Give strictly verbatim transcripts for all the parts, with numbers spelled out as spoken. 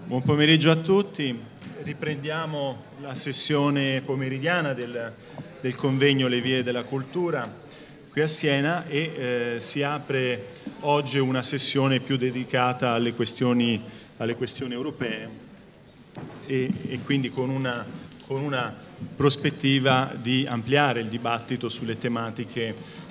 Buon pomeriggio a tutti. Riprendiamo la sessione pomeridiana del, del convegno Le Vie della Cultura qui a Siena e eh, si apre oggi una sessione più dedicata alle questioni, alle questioni europee e, e quindi con una, con una prospettiva di ampliare il dibattito sulle tematiche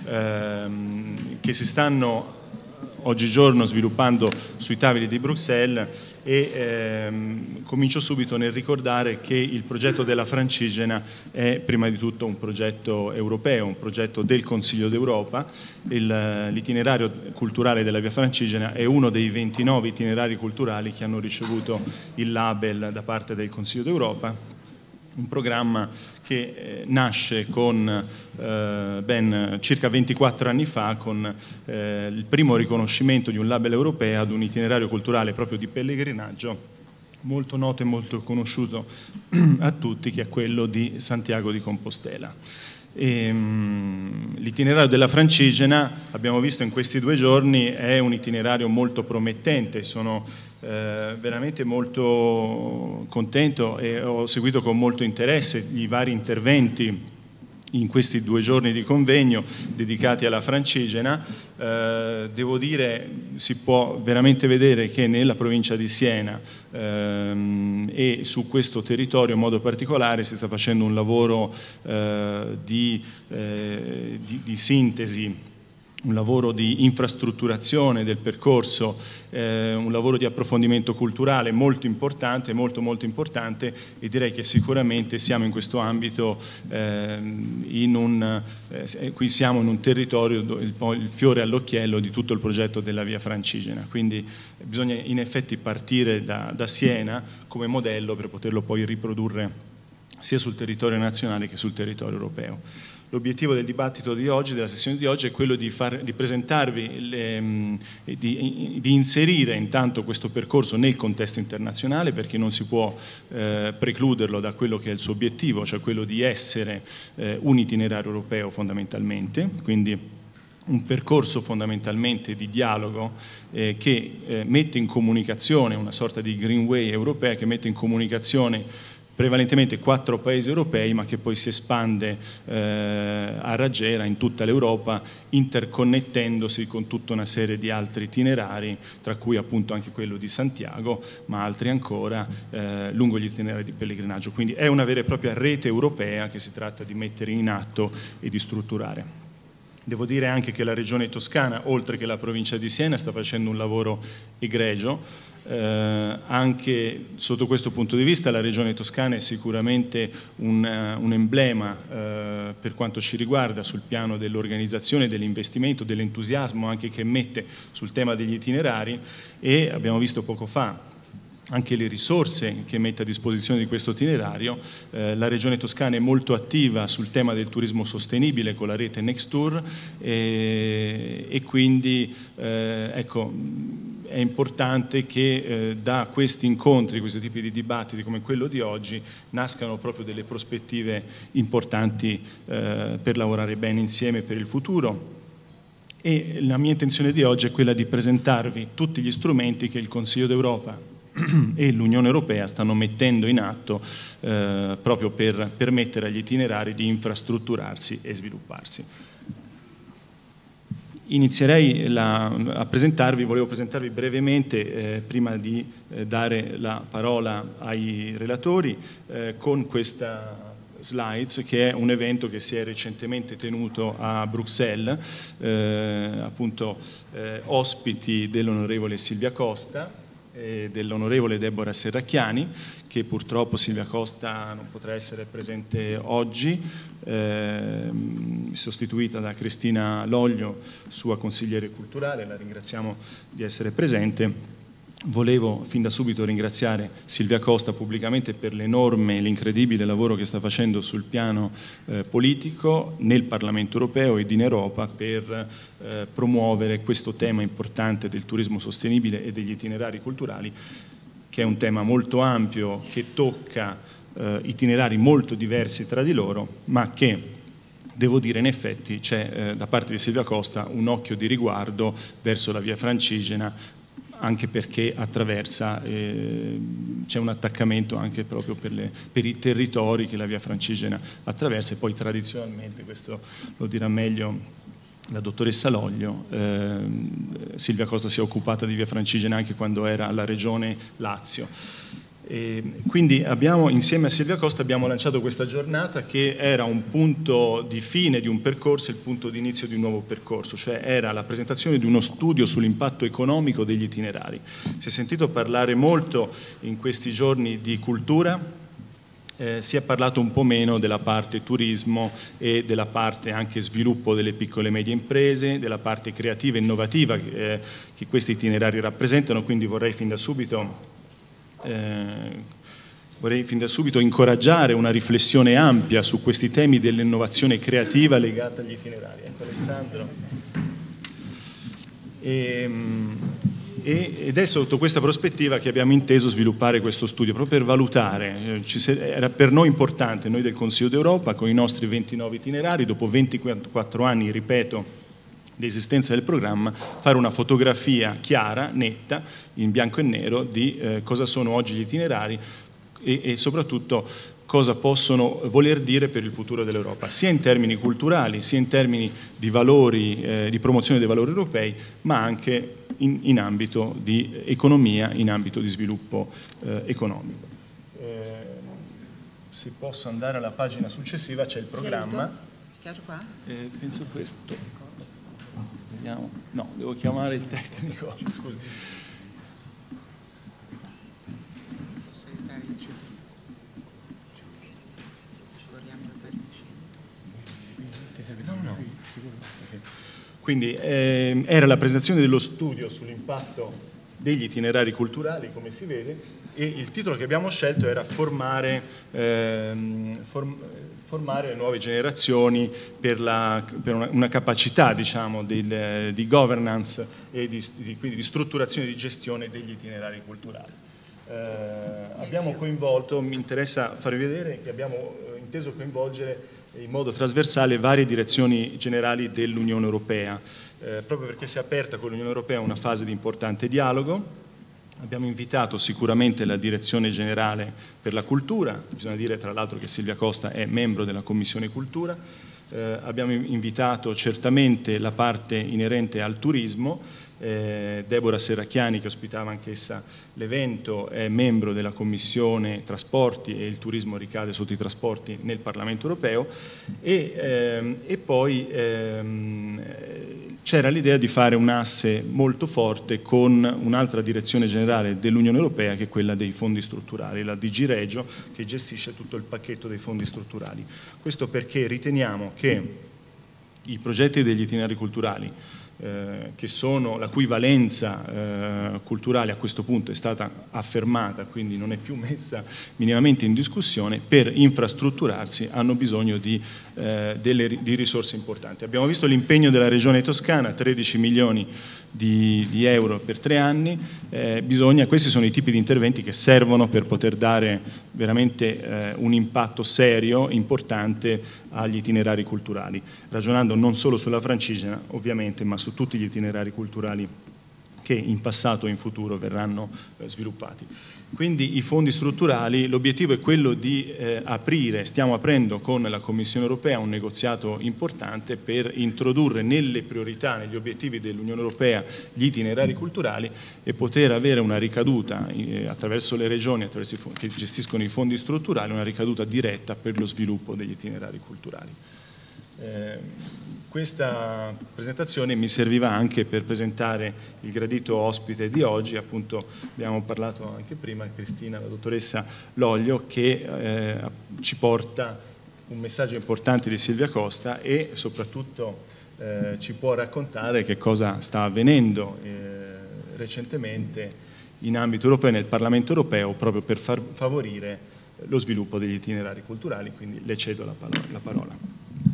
ehm, che si stanno oggigiorno sviluppando sui tavoli di Bruxelles e ehm, comincio subito nel ricordare che il progetto della Francigena è prima di tutto un progetto europeo, un progetto del Consiglio d'Europa. L'itinerario culturale della Via Francigena è uno dei ventinove itinerari culturali che hanno ricevuto il label da parte del Consiglio d'Europa. Un programma che eh, nasce con eh, ben circa ventiquattro anni fa con eh, il primo riconoscimento di un label europeo ad un itinerario culturale proprio di pellegrinaggio molto noto e molto conosciuto a tutti, che è quello di Santiago di Compostela. L'itinerario della Francigena, abbiamo visto in questi due giorni, è un itinerario molto promettente. Sono eh, veramente molto contento e ho seguito con molto interesse i vari interventi in questi due giorni di convegno dedicati alla Francigena. Eh, devo dire, si può veramente vedere che nella provincia di Siena ehm, e su questo territorio in modo particolare si sta facendo un lavoro eh, di, eh, di, di sintesi, un lavoro di infrastrutturazione del percorso, eh, un lavoro di approfondimento culturale molto importante, molto molto importante, e direi che sicuramente siamo in questo ambito, eh, in un, eh, qui siamo in un territorio dove il, il fiore all'occhiello di tutto il progetto della Via Francigena, quindi bisogna in effetti partire da, da Siena come modello per poterlo poi riprodurre sia sul territorio nazionale che sul territorio europeo. L'obiettivo del dibattito di oggi, della sessione di oggi, è quello di, far, di presentarvi, le, di, di inserire intanto questo percorso nel contesto internazionale, perché non si può eh, precluderlo da quello che è il suo obiettivo, cioè quello di essere eh, un itinerario europeo fondamentalmente, quindi un percorso fondamentalmente di dialogo eh, che eh, mette in comunicazione una sorta di Greenway europea, che mette in comunicazione prevalentemente quattro paesi europei, ma che poi si espande eh, a raggiera in tutta l'Europa, interconnettendosi con tutta una serie di altri itinerari, tra cui appunto anche quello di Santiago, ma altri ancora eh, lungo gli itinerari di pellegrinaggio. Quindi è una vera e propria rete europea che si tratta di mettere in atto e di strutturare. Devo dire anche che la Regione Toscana, oltre che la provincia di Siena, sta facendo un lavoro egregio. Eh, anche sotto questo punto di vista la Regione Toscana è sicuramente un, uh, un emblema uh, per quanto ci riguarda sul piano dell'organizzazione, dell'investimento, dell'entusiasmo anche che mette sul tema degli itinerari, e abbiamo visto poco fa anche le risorse che mette a disposizione di questo itinerario. Eh, la Regione Toscana è molto attiva sul tema del turismo sostenibile con la rete Nextour e, e quindi eh, ecco, è importante che eh, da questi incontri, questi tipi di dibattiti come quello di oggi, nascano proprio delle prospettive importanti eh, per lavorare bene insieme per il futuro. E la mia intenzione di oggi è quella di presentarvi tutti gli strumenti che il Consiglio d'Europa e l'Unione Europea stanno mettendo in atto eh, proprio per permettere agli itinerari di infrastrutturarsi e svilupparsi. Inizierei la, a presentarvi, volevo presentarvi brevemente, eh, prima di eh, dare la parola ai relatori, eh, con questa slides, che è un evento che si è recentemente tenuto a Bruxelles, eh, appunto eh, ospiti dell'onorevole Silvia Costa e dell'onorevole Deborah Serracchiani, che purtroppo Silvia Costa non potrà essere presente oggi, eh, sostituita da Cristina Loglio, sua consigliere culturale. La ringraziamo di essere presente. Volevo fin da subito ringraziare Silvia Costa pubblicamente per l'enorme e l'incredibile lavoro che sta facendo sul piano eh, politico nel Parlamento europeo ed in Europa per eh, promuovere questo tema importante del turismo sostenibile e degli itinerari culturali, che è un tema molto ampio, che tocca eh, itinerari molto diversi tra di loro, ma che, devo dire, in effetti c'è eh, da parte di Silvia Costa un occhio di riguardo verso la Via Francigena, anche perché attraversa, eh, c'è un attaccamento anche proprio per, le, per i territori che la via Francigena attraversa, e poi tradizionalmente, questo lo dirà meglio la dottoressa Loglio, eh, Silvia Costa si è occupata di via Francigena anche quando era alla regione Lazio. E quindi abbiamo, insieme a Silvia Costa abbiamo lanciato questa giornata che era un punto di fine di un percorso, il punto di inizio di un nuovo percorso, cioè era la presentazione di uno studio sull'impatto economico degli itinerari. Si è sentito parlare molto in questi giorni di cultura, Eh, si è parlato un po' meno della parte turismo e della parte anche sviluppo delle piccole e medie imprese, della parte creativa e innovativa che, eh, che questi itinerari rappresentano, quindi vorrei fin da subito, eh, vorrei fin da subito incoraggiare una riflessione ampia su questi temi dell'innovazione creativa legata agli itinerari. Ecco Alessandro. E, ed è sotto questa prospettiva che abbiamo inteso sviluppare questo studio, proprio per valutare. Era per noi importante, noi del Consiglio d'Europa, con i nostri ventinove itinerari, dopo ventiquattro anni, ripeto, di esistenza del programma, fare una fotografia chiara, netta, in bianco e nero, di eh, cosa sono oggi gli itinerari e, e soprattutto cosa possono voler dire per il futuro dell'Europa, sia in termini culturali, sia in termini di valori, eh, di promozione dei valori europei, ma anche in, in ambito di economia, in ambito di sviluppo eh, economico. Eh, se posso andare alla pagina successiva, c'è il programma. Chiaro qua? Eh, penso questo. Vediamo. No, devo chiamare il tecnico, scusi. Quindi eh, era la presentazione dello studio sull'impatto degli itinerari culturali, come si vede, e il titolo che abbiamo scelto era formare, ehm, form, formare le nuove generazioni per, la, per una, una capacità, diciamo, del, di governance e di, di, quindi di strutturazione e di gestione degli itinerari culturali. Eh, abbiamo coinvolto, mi interessa farvi vedere che abbiamo eh, inteso coinvolgere in modo trasversale varie direzioni generali dell'Unione Europea, eh, proprio perché si è aperta con l'Unione Europea una fase di importante dialogo. Abbiamo invitato sicuramente la Direzione Generale per la Cultura, bisogna dire tra l'altro che Silvia Costa è membro della Commissione Cultura, eh, abbiamo invitato certamente la parte inerente al turismo, Eh, Deborah Serracchiani, che ospitava anch'essa l'evento, è membro della Commissione Trasporti e il turismo ricade sotto i trasporti nel Parlamento Europeo, e, ehm, e poi ehm, c'era l'idea di fare un asse molto forte con un'altra direzione generale dell'Unione Europea, che è quella dei fondi strutturali, la D G Regio, che gestisce tutto il pacchetto dei fondi strutturali. Questo perché riteniamo che i progetti degli itinerari culturali, Eh, che sono, la cui valenza eh, culturale a questo punto è stata affermata, quindi non è più messa minimamente in discussione, per infrastrutturarsi hanno bisogno di, eh, delle, di risorse importanti. Abbiamo visto l'impegno della Regione Toscana, tredici milioni di, di euro per tre anni, eh, bisogna, questi sono i tipi di interventi che servono per poter dare veramente eh, un impatto serio, importante agli itinerari culturali, ragionando non solo sulla Francigena ovviamente, ma su tutti gli itinerari culturali che in passato e in futuro verranno eh, sviluppati. Quindi i fondi strutturali, l'obiettivo è quello di eh, aprire, stiamo aprendo con la Commissione Europea un negoziato importante per introdurre nelle priorità, negli obiettivi dell'Unione Europea gli itinerari culturali e poter avere una ricaduta eh, attraverso le regioni, attraverso i fondi, che gestiscono i fondi strutturali, una ricaduta diretta per lo sviluppo degli itinerari culturali. Eh, Questa presentazione mi serviva anche per presentare il gradito ospite di oggi, appunto abbiamo parlato anche prima, Cristina, la dottoressa Loglio, che eh, ci porta un messaggio importante di Silvia Costa e soprattutto eh, ci può raccontare che cosa sta avvenendo eh, recentemente in ambito europeo, nel Parlamento Europeo, proprio per far favorire lo sviluppo degli itinerari culturali, quindi le cedo la parola. La parola.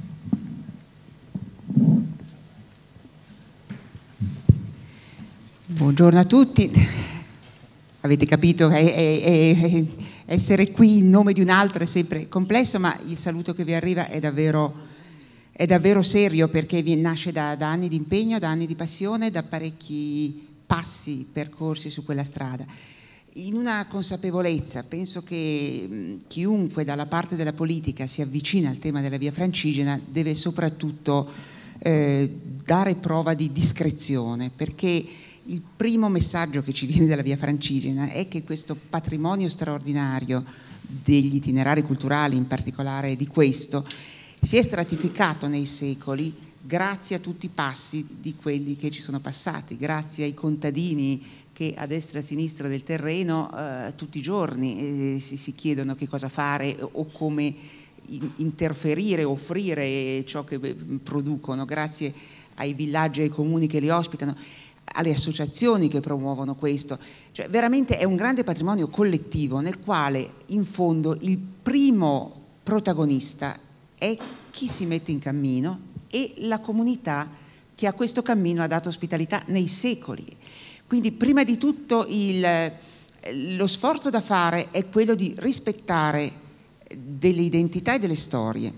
Buongiorno a tutti, avete capito che è, è, è, essere qui in nome di un altro è sempre complesso, ma il saluto che vi arriva è davvero, è davvero serio, perché vi nasce da, da anni di impegno, da anni di passione, da parecchi passi percorsi su quella strada, in una consapevolezza. Penso che mh, chiunque dalla parte della politica si avvicina al tema della Via Francigena deve soprattutto eh, dare prova di discrezione, perché il primo messaggio che ci viene dalla Via Francigena è che questo patrimonio straordinario degli itinerari culturali, in particolare di questo, si è stratificato nei secoli grazie a tutti i passi di quelli che ci sono passati, grazie ai contadini che a destra e a sinistra del terreno eh, tutti i giorni eh, si, si chiedono che cosa fare o come in, interferire, offrire ciò che producono, grazie ai villaggi e ai comuni che li ospitano, alle associazioni che promuovono questo. Cioè, veramente è un grande patrimonio collettivo nel quale in fondo il primo protagonista è chi si mette in cammino e la comunità che a questo cammino ha dato ospitalità nei secoli. Quindi prima di tutto il, lo sforzo da fare è quello di rispettare delle identità e delle storie.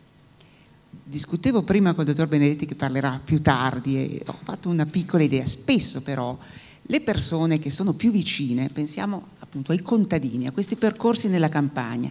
Discutevo prima col dottor Benedetti, che parlerà più tardi, e ho fatto una piccola idea. Spesso però le persone che sono più vicine, pensiamo appunto ai contadini, a questi percorsi nella campagna,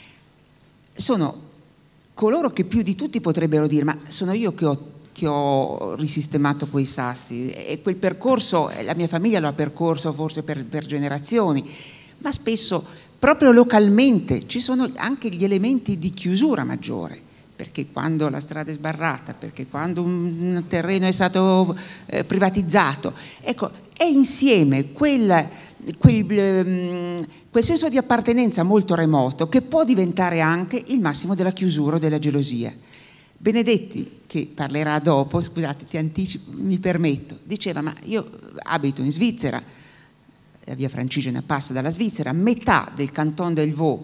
sono coloro che più di tutti potrebbero dire: ma sono io che ho, che ho risistemato quei sassi, e quel percorso la mia famiglia lo ha percorso forse per, per generazioni. Ma spesso proprio localmente ci sono anche gli elementi di chiusura maggiore, perché quando la strada è sbarrata, perché quando un terreno è stato eh, privatizzato, ecco, è insieme quel, quel, um, quel senso di appartenenza molto remoto che può diventare anche il massimo della chiusura o della gelosia. Benedetti, che parlerà dopo, scusate, ti anticipo, mi permetto, diceva: ma io abito in Svizzera, la Via Francigena passa dalla Svizzera, metà del Canton del Vaud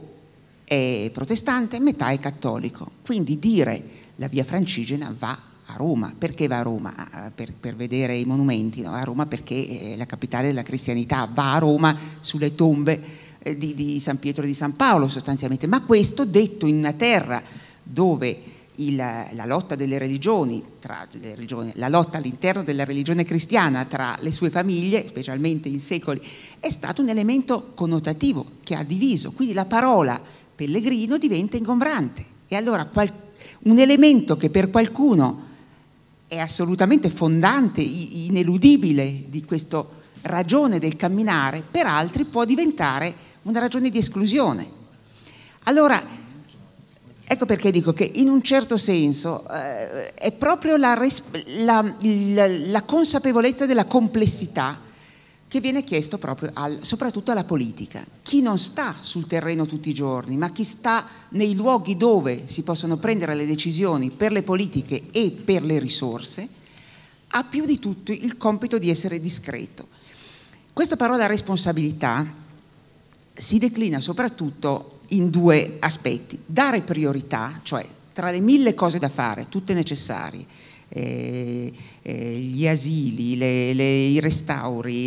è protestante, metà è cattolico, quindi dire la Via Francigena va a Roma. Perché va a Roma? Per, per vedere i monumenti, no? Va a Roma perché è la capitale della cristianità, va a Roma sulle tombe eh, di, di San Pietro e di San Paolo sostanzialmente. Ma questo detto in una terra dove il, la lotta delle religioni, tra le religioni, la lotta all'interno della religione cristiana tra le sue famiglie, specialmente in secoli, è stato un elemento connotativo che ha diviso. Quindi la parola pellegrino diventa ingombrante, e allora qual, un elemento che per qualcuno è assolutamente fondante, ineludibile di questa ragione del camminare, per altri può diventare una ragione di esclusione. Allora, ecco perché dico che in un certo senso eh, è proprio la, la, la, la consapevolezza della complessità che viene chiesto proprio al, soprattutto alla politica. Chi non sta sul terreno tutti i giorni, ma chi sta nei luoghi dove si possono prendere le decisioni per le politiche e per le risorse, ha più di tutto il compito di essere discreto. Questa parola responsabilità si declina soprattutto in due aspetti: dare priorità, cioè tra le mille cose da fare, tutte necessarie, Eh, eh, gli asili, le, le, i restauri,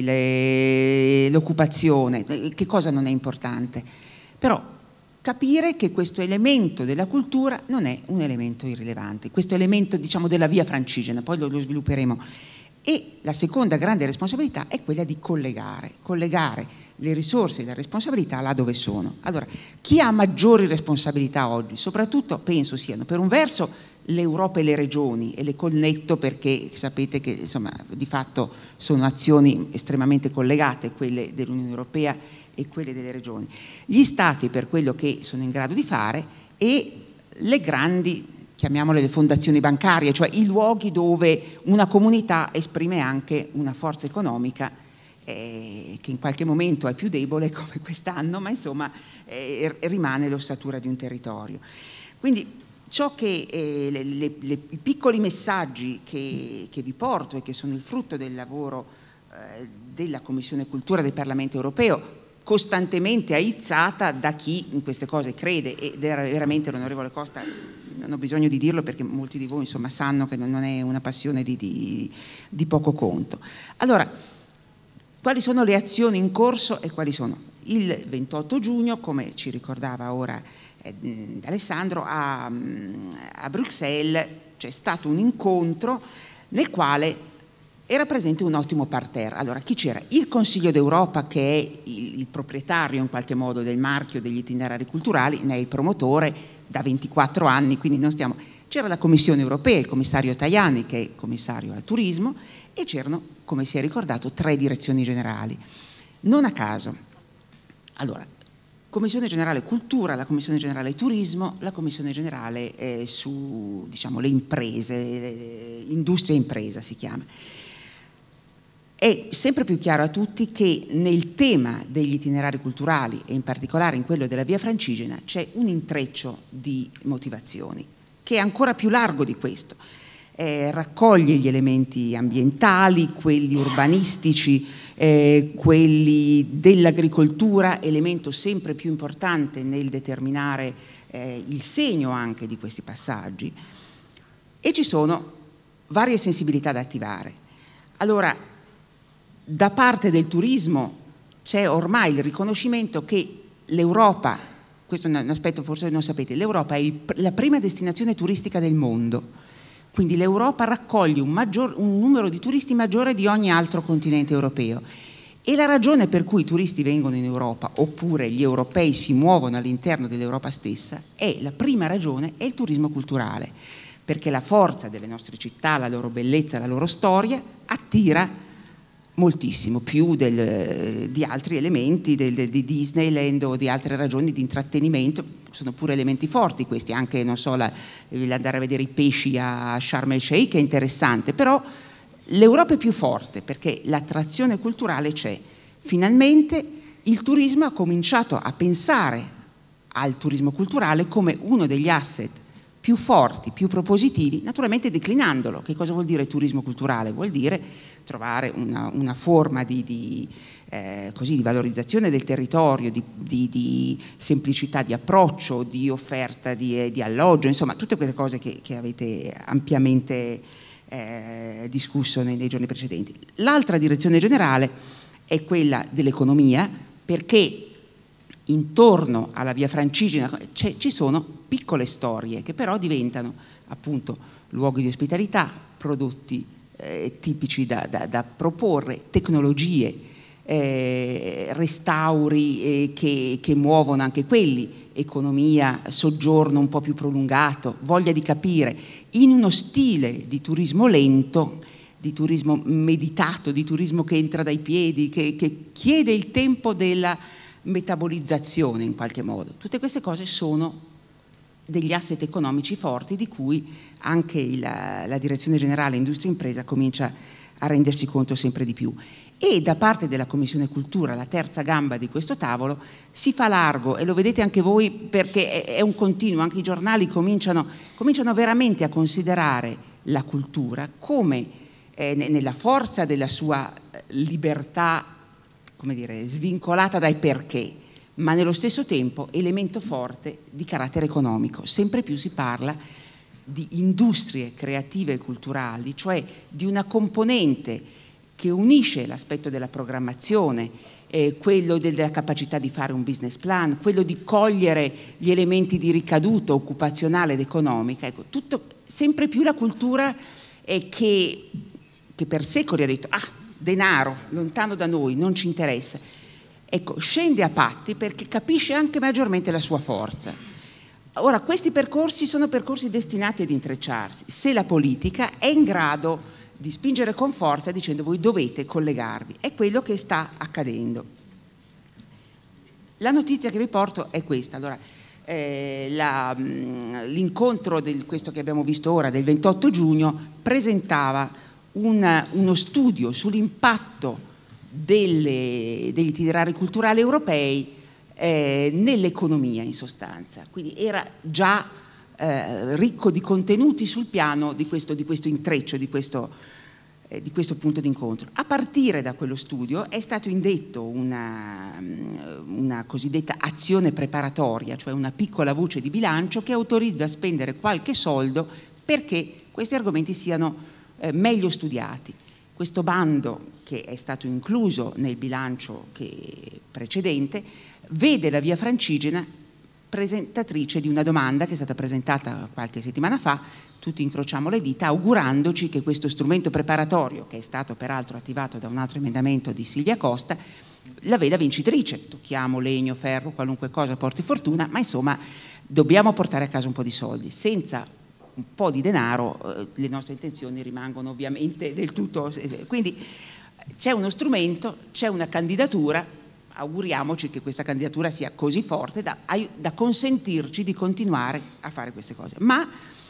l'occupazione, che cosa non è importante? Però capire che questo elemento della cultura non è un elemento irrilevante, questo elemento, diciamo, della Via Francigena, poi lo, lo svilupperemo. E la seconda grande responsabilità è quella di collegare, collegare le risorse e le responsabilità là dove sono. Allora, chi ha maggiori responsabilità oggi? Soprattutto penso siano, per un verso, l'Europa e le regioni, e le connetto perché sapete che insomma di fatto sono azioni estremamente collegate, quelle dell'Unione Europea e quelle delle regioni, gli stati per quello che sono in grado di fare, e le grandi, chiamiamole le fondazioni bancarie, cioè i luoghi dove una comunità esprime anche una forza economica eh, che in qualche momento è più debole come quest'anno, ma insomma eh, rimane l'ossatura di un territorio. Quindi ciò che eh, le, le, le, i piccoli messaggi che, che vi porto e che sono il frutto del lavoro eh, della Commissione Cultura del Parlamento Europeo, costantemente aizzata da chi in queste cose crede, ed era veramente l'onorevole Costa, non ho bisogno di dirlo perché molti di voi insomma sanno che non è una passione di, di, di poco conto. Allora, quali sono le azioni in corso e quali sono? Il ventotto giugno, come ci ricordava ora Alessandro, a, a Bruxelles c'è stato un incontro nel quale era presente un ottimo parterre. Allora, chi c'era? Il Consiglio d'Europa, che è il, il proprietario in qualche modo del marchio degli itinerari culturali, ne è il promotore da ventiquattro anni, quindi non stiamo... C'era la Commissione Europea, il commissario Tajani, che è commissario al turismo, e c'erano, come si è ricordato, tre direzioni generali. Non a caso. Allora, Commissione Generale Cultura, la Commissione Generale Turismo, la Commissione Generale eh, su, diciamo, le imprese, le, industria e impresa si chiama. È sempre più chiaro a tutti che nel tema degli itinerari culturali e in particolare in quello della Via Francigena c'è un intreccio di motivazioni che è ancora più largo di questo. Eh, raccoglie gli elementi ambientali, quelli urbanistici, eh, quelli dell'agricoltura, elemento sempre più importante nel determinare eh, il segno anche di questi passaggi, e ci sono varie sensibilità da attivare. Allora, da parte del turismo c'è ormai il riconoscimento che l'Europa, questo è un aspetto forse non sapete, l'Europa è il, la prima destinazione turistica del mondo, quindi l'Europa raccoglie un, maggior, un numero di turisti maggiore di ogni altro continente europeo, e la ragione per cui i turisti vengono in Europa, oppure gli europei si muovono all'interno dell'Europa stessa, è la prima ragione è il turismo culturale, perché la forza delle nostre città, la loro bellezza, la loro storia attira moltissimo, più del, di altri elementi del, del, di Disneyland o di altre ragioni di intrattenimento. Sono pure elementi forti questi, anche non so, la, l'andare a vedere i pesci a Sharm el Sheikh è interessante, però l'Europa è più forte perché l'attrazione culturale c'è. Finalmente il turismo ha cominciato a pensare al turismo culturale come uno degli asset più forti, più propositivi, naturalmente declinandolo. Che cosa vuol dire turismo culturale? Vuol dire trovare una, una forma di, di, eh, così, di valorizzazione del territorio, di, di, di semplicità di approccio, di offerta di, di alloggio, insomma tutte queste cose che, che avete ampiamente eh, discusso nei, nei giorni precedenti. L'altra direzione generale è quella dell'economia, perché intorno alla Via Francigena ci sono piccole storie che però diventano appunto luoghi di ospitalità, prodotti eh, tipici da, da, da proporre, tecnologie, eh, restauri eh, che, che muovono anche quelli, economia, soggiorno un po' più prolungato, voglia di capire, in uno stile di turismo lento, di turismo meditato, di turismo che entra dai piedi, che, che chiede il tempo della metabolizzazione in qualche modo. Tutte queste cose sono degli asset economici forti di cui anche la, la Direzione Generale Industria e Impresa comincia a rendersi conto sempre di più. E da parte della Commissione Cultura, la terza gamba di questo tavolo, si fa largo, e lo vedete anche voi perché è, è un continuo, anche i giornali cominciano, cominciano veramente a considerare la cultura come eh, nella forza della sua libertà, come dire, svincolata dai perché, ma nello stesso tempo elemento forte di carattere economico. Sempre più si parla di industrie creative e culturali, cioè di una componente che unisce l'aspetto della programmazione, eh, quello della capacità di fare un business plan, quello di cogliere gli elementi di ricaduta occupazionale ed economica. Ecco, tutto, sempre più la cultura eh, che, che per secoli ha detto ah, denaro, lontano da noi, non ci interessa. Ecco, scende a patti perché capisce anche maggiormente la sua forza. Ora, questi percorsi sono percorsi destinati ad intrecciarsi, se la politica è in grado di spingere con forza dicendo voi dovete collegarvi. È quello che sta accadendo. La notizia che vi porto è questa. Allora, eh, la, l'incontro di questo che abbiamo visto ora, del ventotto giugno, presentava un, uno studio sull'impatto delle, degli itinerari culturali europei eh, nell'economia in sostanza. Quindi era già eh, ricco di contenuti sul piano di questo, di questo intreccio, di questo, eh, di questo punto d'incontro. A partire da quello studio è stato indetto una, una cosiddetta azione preparatoria, cioè una piccola voce di bilancio che autorizza a spendere qualche soldo perché questi argomenti siano eh, meglio studiati. Questo bando, che è stato incluso nel bilancio che, precedente, vede la Via Francigena presentatrice di una domanda che è stata presentata qualche settimana fa. Tutti incrociamo le dita augurandoci che questo strumento preparatorio, che è stato peraltro attivato da un altro emendamento di Silvia Costa, la veda vincitrice. Tocchiamo legno, ferro, qualunque cosa porti fortuna, ma insomma dobbiamo portare a casa un po' di soldi. Senza un po' di denaro eh, le nostre intenzioni rimangono ovviamente del tutto... Quindi c'è uno strumento, c'è una candidatura, auguriamoci che questa candidatura sia così forte da, da consentirci di continuare a fare queste cose. Ma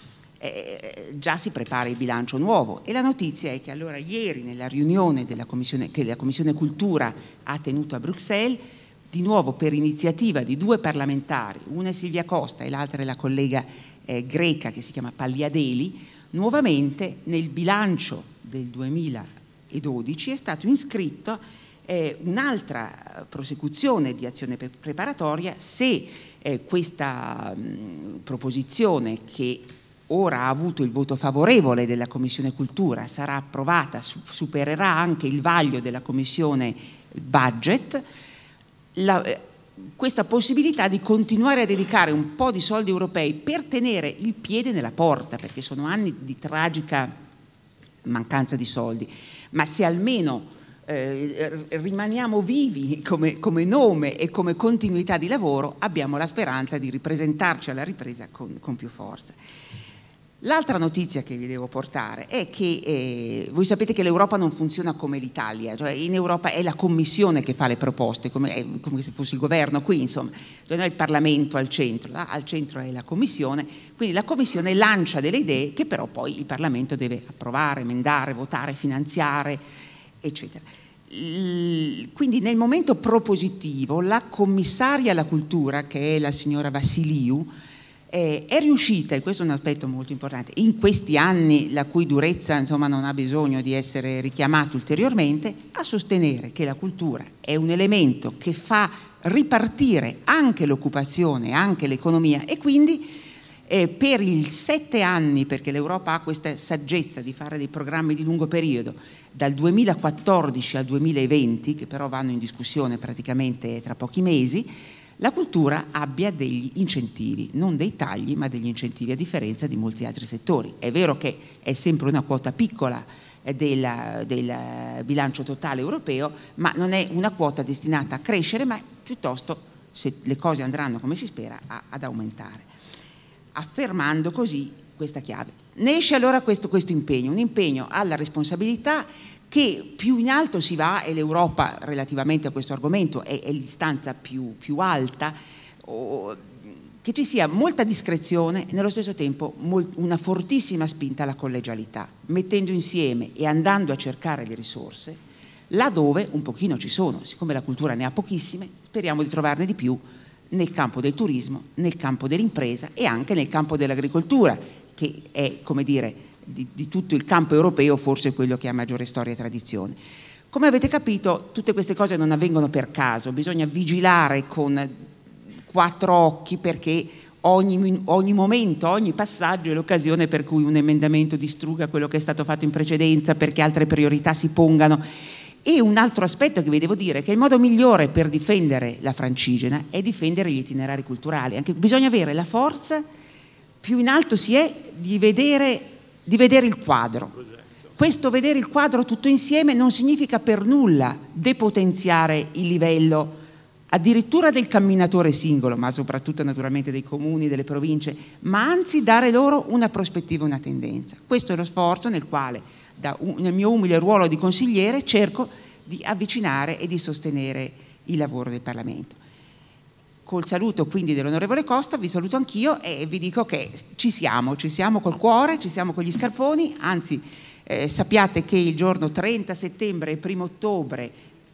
eh, già si prepara il bilancio nuovo, e la notizia è che allora ieri nella riunione della Commissione, che la Commissione Cultura ha tenuto a Bruxelles, di nuovo per iniziativa di due parlamentari, una è Silvia Costa e l'altra è la collega eh, greca che si chiama Pagliadeli, nuovamente nel bilancio del duemiladodici è stato iscritto eh, un'altra prosecuzione di azione pre preparatoria se eh, questa mh, proposizione, che ora ha avuto il voto favorevole della Commissione Cultura, sarà approvata, su supererà anche il vaglio della Commissione Budget, la, eh, questa possibilità di continuare a dedicare un po' di soldi europei per tenere il piede nella porta, perché sono anni di tragica mancanza di soldi, ma se almeno eh, rimaniamo vivi come, come nome e come continuità di lavoro, abbiamo la speranza di ripresentarci alla ripresa con, con più forza. L'altra notizia che vi devo portare è che eh, voi sapete che l'Europa non funziona come l'Italia, cioè in Europa è la Commissione che fa le proposte, come, è, come se fosse il governo qui, insomma, non è il Parlamento al centro, là, al centro è la Commissione, quindi la Commissione lancia delle idee che però poi il Parlamento deve approvare, emendare, votare, finanziare, eccetera. Il, quindi nel momento propositivo la commissaria alla cultura, che è la signora Vassiliou, Eh, è riuscita, e questo è un aspetto molto importante, in questi anni la cui durezza insomma non ha bisogno di essere richiamato ulteriormente, a sostenere che la cultura è un elemento che fa ripartire anche l'occupazione, anche l'economia, e quindi eh, per i sette anni, perché l'Europa ha questa saggezza di fare dei programmi di lungo periodo, dal duemilaquattordici al duemilaventi, che però vanno in discussione praticamente tra pochi mesi, la cultura abbia degli incentivi, non dei tagli, ma degli incentivi, a differenza di molti altri settori. È vero che è sempre una quota piccola del, del bilancio totale europeo, ma non è una quota destinata a crescere, ma piuttosto, se le cose andranno come si spera, a, ad aumentare, affermando così questa chiave. Ne esce allora questo, questo impegno, un impegno alla responsabilità, che più in alto si va, e l'Europa relativamente a questo argomento è, è l'istanza più, più alta, oh, che ci sia molta discrezione e nello stesso tempo molt, una fortissima spinta alla collegialità, mettendo insieme e andando a cercare le risorse laddove un pochino ci sono. Siccome la cultura ne ha pochissime, speriamo di trovarne di più nel campo del turismo, nel campo dell'impresa e anche nel campo dell'agricoltura, che è, come dire, Di, di tutto il campo europeo forse quello che ha maggiore storia e tradizione. Come avete capito, tutte queste cose non avvengono per caso, bisogna vigilare con quattro occhi, perché ogni, ogni momento, ogni passaggio è l'occasione per cui un emendamento distrugga quello che è stato fatto in precedenza, perché altre priorità si pongano. E un altro aspetto che vi devo dire è che il modo migliore per difendere la Francigena è difendere gli itinerari culturali. Anche bisogna avere la forza, più in alto si è, di vedere di vedere il quadro. Questo vedere il quadro tutto insieme non significa per nulla depotenziare il livello addirittura del camminatore singolo, ma soprattutto naturalmente dei comuni, delle province, ma anzi dare loro una prospettiva, una tendenza. Questo è lo sforzo nel quale, da un, nel mio umile ruolo di consigliere, cerco di avvicinare e di sostenere il lavoro del Parlamento. Col saluto quindi dell'onorevole Costa, vi saluto anch'io e vi dico che ci siamo, ci siamo col cuore, ci siamo con gli scarponi, anzi eh, sappiate che il giorno trenta settembre e primo ottobre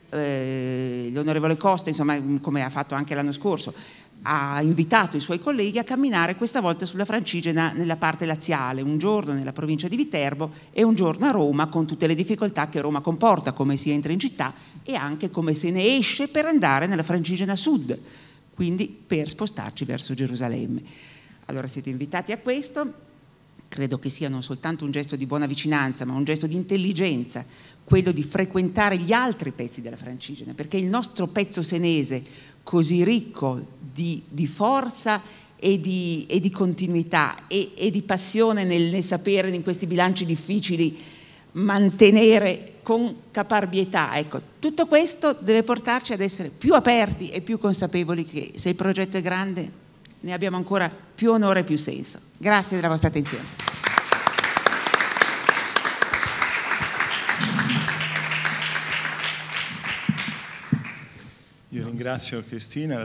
eh, l'onorevole Costa, insomma, come ha fatto anche l'anno scorso, ha invitato i suoi colleghi a camminare questa volta sulla Francigena nella parte laziale, un giorno nella provincia di Viterbo e un giorno a Roma, con tutte le difficoltà che Roma comporta, come si entra in città e anche come se ne esce per andare nella Francigena Sud, quindi per spostarci verso Gerusalemme. Allora siete invitati a questo, credo che sia non soltanto un gesto di buona vicinanza, ma un gesto di intelligenza, quello di frequentare gli altri pezzi della Francigena, perché il nostro pezzo senese, così ricco di, di forza e di, e di continuità e, e di passione nel, nel sapere in questi bilanci difficili mantenere con caparbietà. Ecco, tutto questo deve portarci ad essere più aperti e più consapevoli che se il progetto è grande ne abbiamo ancora più onore e più senso. Grazie della vostra attenzione. Io ringrazio Cristina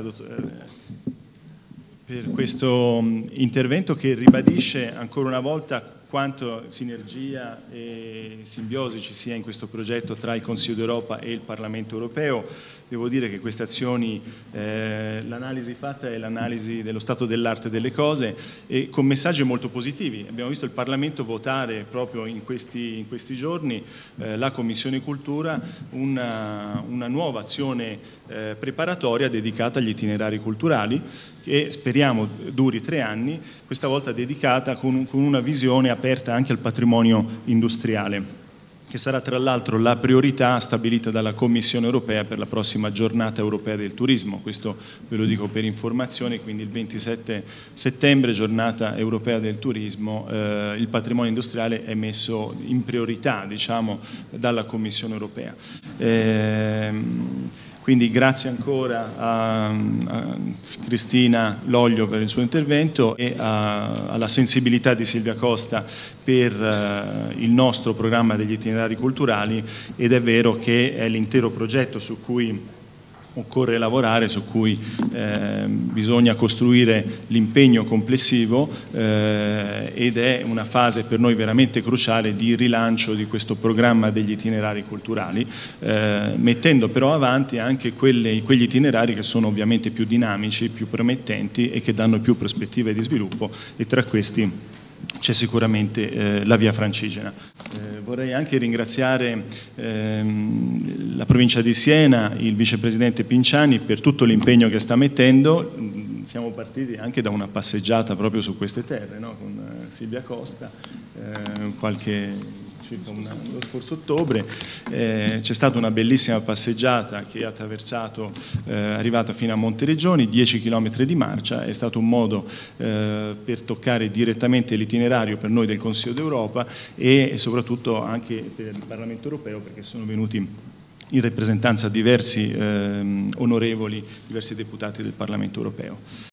per questo intervento che ribadisce ancora una volta quanto sinergia e simbiosi ci sia in questo progetto tra il Consiglio d'Europa e il Parlamento europeo. Devo dire che queste azioni, eh, l'analisi fatta è l'analisi dello stato dell'arte delle cose e con messaggi molto positivi. Abbiamo visto il Parlamento votare proprio in questi, in questi giorni, eh, la Commissione Cultura, una, una nuova azione eh, preparatoria dedicata agli itinerari culturali che speriamo duri tre anni, questa volta dedicata con, con una visione aperta anche al patrimonio industriale, che sarà tra l'altro la priorità stabilita dalla Commissione europea per la prossima giornata europea del turismo. Questo ve lo dico per informazione, quindi il ventisette settembre, giornata europea del turismo, eh, il patrimonio industriale è messo in priorità, diciamo, dalla Commissione europea. Ehm, Quindi grazie ancora a, a Cristina Loglio per il suo intervento e a, alla sensibilità di Silvia Costa per uh, il nostro programma degli itinerari culturali, ed è vero che è l'intero progetto su cui occorre lavorare, su cui eh, bisogna costruire l'impegno complessivo eh, ed è una fase per noi veramente cruciale di rilancio di questo programma degli itinerari culturali, eh, mettendo però avanti anche quelle, quegli itinerari che sono ovviamente più dinamici, più promettenti e che danno più prospettive di sviluppo, e tra questi c'è sicuramente eh, la Via Francigena. Eh, vorrei anche ringraziare ehm, la provincia di Siena, il vicepresidente Pinciani per tutto l'impegno che sta mettendo. Siamo partiti anche da una passeggiata proprio su queste terre, no? Con eh, Silvia Costa, eh, qualche... circa un anno, lo scorso ottobre, eh, c'è stata una bellissima passeggiata che ha attraversato, eh, arrivata fino a Monteregioni, dieci chilometri di marcia. È stato un modo eh, per toccare direttamente l'itinerario per noi del Consiglio d'Europa e, e soprattutto anche per il Parlamento europeo, perché sono venuti in rappresentanza diversi eh, onorevoli, diversi deputati del Parlamento europeo.